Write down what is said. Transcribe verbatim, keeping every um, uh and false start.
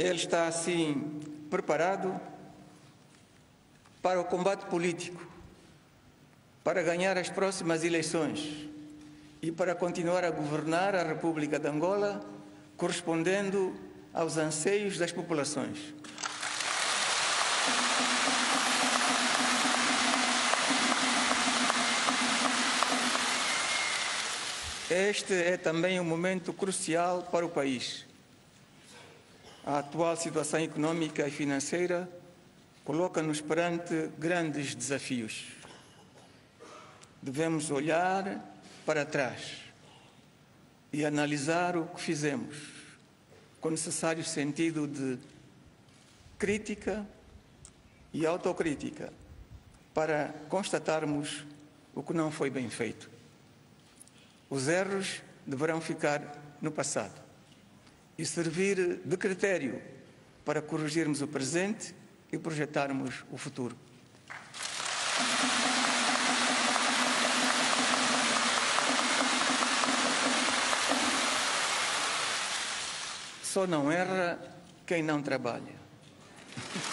Ele está, assim, preparado para o combate político, para ganhar as próximas eleições e para continuar a governar a República de Angola, correspondendo aos anseios das populações. Este é também um momento crucial para o país. A atual situação econômica e financeira coloca-nos perante grandes desafios. Devemos olhar para trás e analisar o que fizemos, com necessário sentido de crítica e autocrítica, para constatarmos o que não foi bem feito. Os erros deverão ficar no passado e servir de critério para corrigirmos o presente e projetarmos o futuro. Só não erra quem não trabalha.